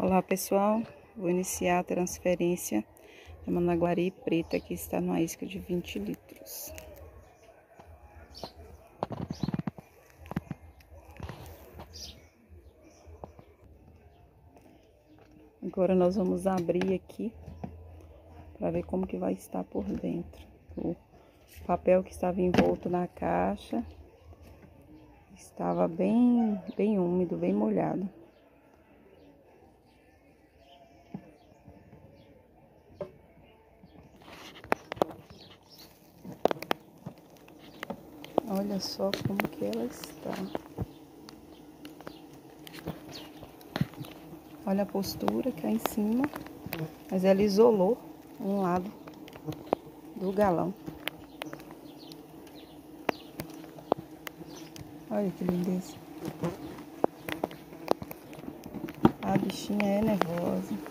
Olá pessoal, vou iniciar a transferência da Managuari preta que está numa isca de 20 litros. Agora nós vamos abrir aqui para ver como que vai estar por dentro. O papel que estava envolto na caixa estava bem úmido, bem molhado. Olha só como que ela está. Olha a postura cá em cima, mas ela isolou um lado do galão. Olha que lindeza. A bichinha é nervosa.